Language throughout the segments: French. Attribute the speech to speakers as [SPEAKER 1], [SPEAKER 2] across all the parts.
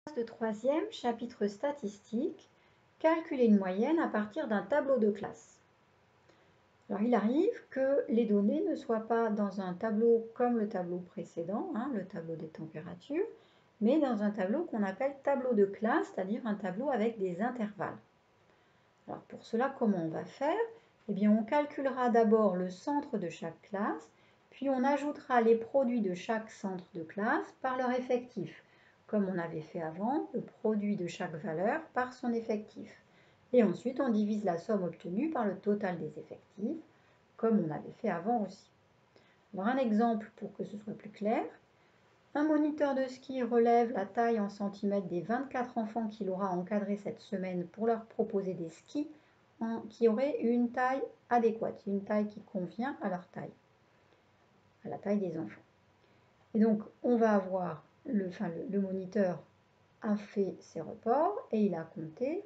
[SPEAKER 1] De troisième, chapitre statistique, calculer une moyenne à partir d'un tableau de classe. Alors il arrive que les données ne soient pas dans un tableau comme le tableau précédent, le tableau des températures, mais dans un tableau qu'on appelle tableau de classe, c'est-à-dire un tableau avec des intervalles. Alors pour cela, comment on va faire? Eh bien, on calculera d'abord le centre de chaque classe, puis on ajoutera les produits de chaque centre de classe par leur effectif, comme on avait fait avant, le produit de chaque valeur par son effectif. Et ensuite, on divise la somme obtenue par le total des effectifs, comme on avait fait avant aussi. Alors un exemple pour que ce soit plus clair. Un moniteur de ski relève la taille en centimètres des 24 enfants qu'il aura encadrés cette semaine pour leur proposer des skis qui auraient une taille adéquate, une taille qui convient à leur taille, à la taille des enfants. Et donc, on va avoir, le moniteur a fait ses reports et il a compté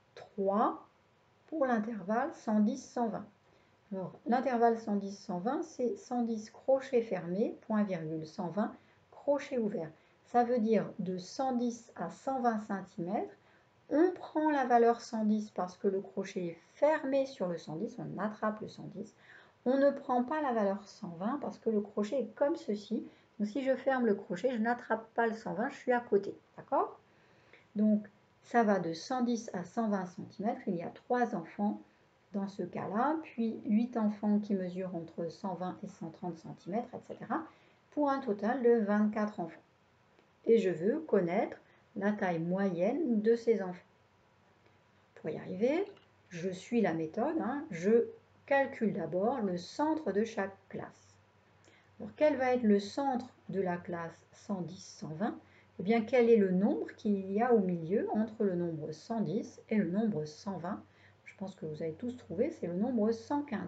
[SPEAKER 1] 3 pour l'intervalle 110-120. Alors, l'intervalle 110-120, c'est 110 crochets fermés, point virgule, 120 crochets ouverts. Ça veut dire de 110 à 120 cm, on prend la valeur 110 parce que le crochet est fermé sur le 110, on attrape le 110. On ne prend pas la valeur 120 parce que le crochet est comme ceci. Donc si je ferme le crochet, je n'attrape pas le 120, je suis à côté. D'accord? Donc ça va de 110 à 120 cm. Il y a 3 enfants dans ce cas-là, puis 8 enfants qui mesurent entre 120 et 130 cm, etc. pour un total de 24 enfants. Et je veux connaître la taille moyenne de ces enfants. Pour y arriver, je suis la méthode, je calcule d'abord le centre de chaque classe. Alors, quel va être le centre de la classe 110-120? Eh bien, quel est le nombre qu'il y a au milieu entre le nombre 110 et le nombre 120? Je pense que vous avez tous trouvé, c'est le nombre 115.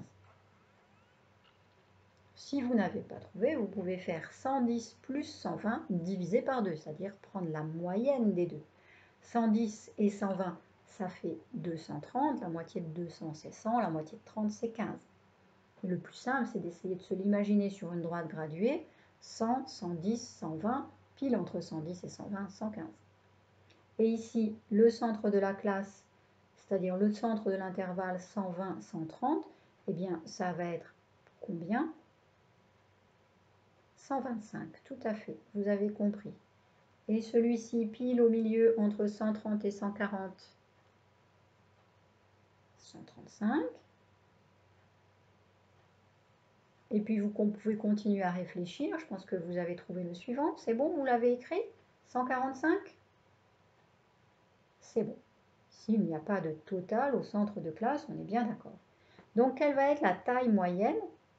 [SPEAKER 1] Si vous n'avez pas trouvé, vous pouvez faire 110 plus 120 divisé par 2, c'est-à-dire prendre la moyenne des deux. 110 et 120, ça fait 230, la moitié de 200 c'est 100, la moitié de 30 c'est 15. Et le plus simple, c'est d'essayer de se l'imaginer sur une droite graduée, 100, 110, 120, pile entre 110 et 120, 115. Et ici, le centre de la classe, c'est-à-dire le centre de l'intervalle 120, 130, eh bien, ça va être combien? 125, tout à fait, vous avez compris. Et celui-ci, pile au milieu, entre 130 et 140, 135. Et puis, vous pouvez continuer à réfléchir. Je pense que vous avez trouvé le suivant. C'est bon, vous l'avez écrit? 145? C'est bon. S'il n'y a pas de total au centre de classe, on est bien d'accord. Donc, quelle va être la taille moyenne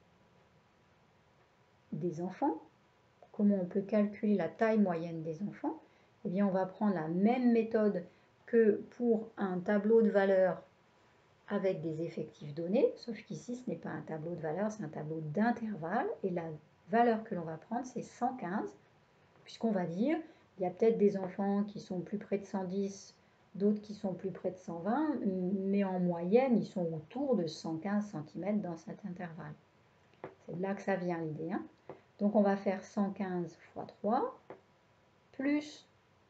[SPEAKER 1] des enfants? Comment on peut calculer la taille moyenne des enfants? Eh bien, on va prendre la même méthode que pour un tableau de valeurs avec des effectifs donnés, sauf qu'ici, ce n'est pas un tableau de valeurs, c'est un tableau d'intervalle. Et la valeur que l'on va prendre, c'est 115, puisqu'on va dire, il y a peut-être des enfants qui sont plus près de 110, d'autres qui sont plus près de 120, mais en moyenne, ils sont autour de 115 cm dans cet intervalle. C'est de là que ça vient l'idée. Donc, on va faire 115 fois 3, plus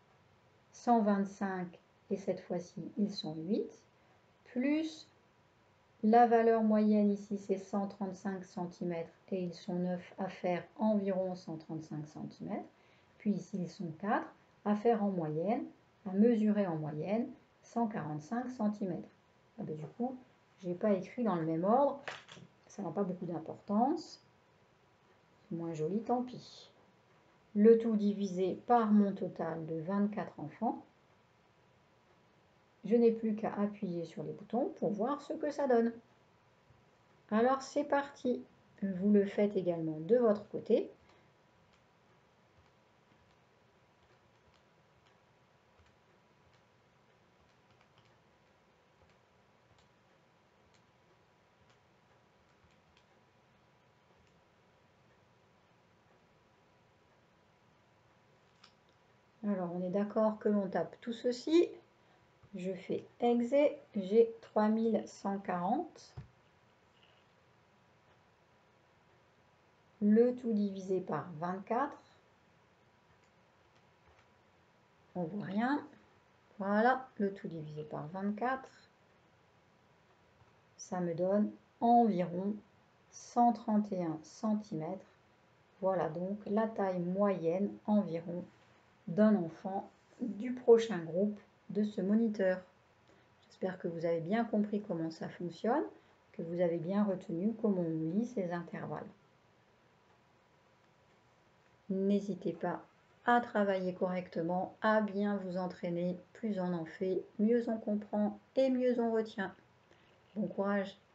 [SPEAKER 1] 125, et cette fois-ci, ils sont 8, plus la valeur moyenne ici, c'est 135 cm et ils sont 9 à faire environ 135 cm. Puis ici, ils sont 4 à faire en moyenne, à mesurer en moyenne 145 cm. Ah ben, du coup, je n'ai pas écrit dans le même ordre. Ça n'a pas beaucoup d'importance. C'est moins joli, tant pis. Le tout divisé par mon total de 24 enfants. Je n'ai plus qu'à appuyer sur les boutons pour voir ce que ça donne. Alors c'est parti, vous le faites également de votre côté. Alors on est d'accord que l'on tape tout ceci. Je fais exé, j'ai 3140. Le tout divisé par 24. on voit rien. Voilà, le tout divisé par 24. Ça me donne environ 131 cm. Voilà donc la taille moyenne environ d'un enfant du prochain groupe de ce moniteur. J'espère que vous avez bien compris comment ça fonctionne, que vous avez bien retenu comment on lit ces intervalles. N'hésitez pas à travailler correctement, à bien vous entraîner. Plus on en fait, mieux on comprend et mieux on retient. Bon courage!